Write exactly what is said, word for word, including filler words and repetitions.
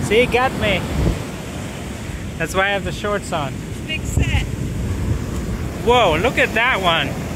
See, it got me. That's why I have the shorts on. Big set. Whoa, look at that one.